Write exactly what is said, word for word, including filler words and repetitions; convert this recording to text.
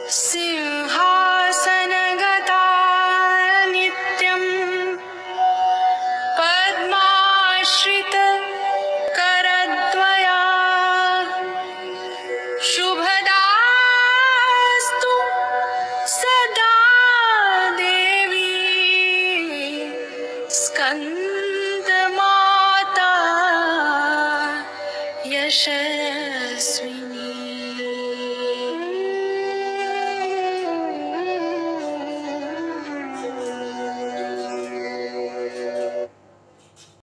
सिंहासनगता नित्यं पद्माश्रितकरद्वया शुभदास्तु सदा देवी स्कन्दमाता यश